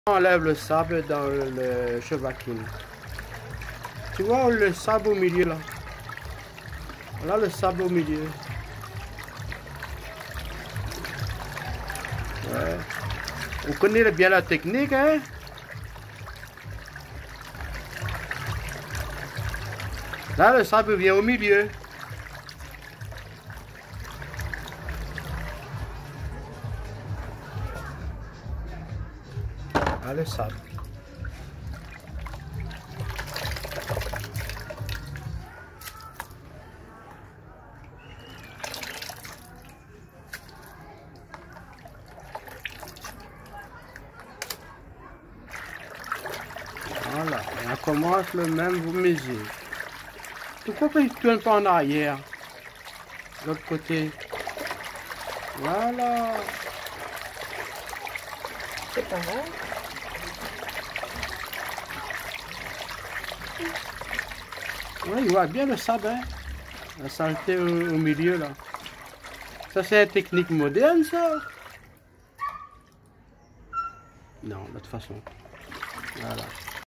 On enlève le sable dans le chevaquine. Tu vois le sable au milieu là? Voilà le sable au milieu. Ouais. Vous connaissez bien la technique, hein? Là, le sable vient au milieu. Là, le sable. Voilà, et on commence le même mesure. Pourquoi tu ne tournes pas en arrière? L'autre côté. Voilà. C'est pas mal. Oui, il voit bien le sable, hein? La saleté au milieu là. Ça c'est une technique moderne ça? Non, de toute façon. Voilà.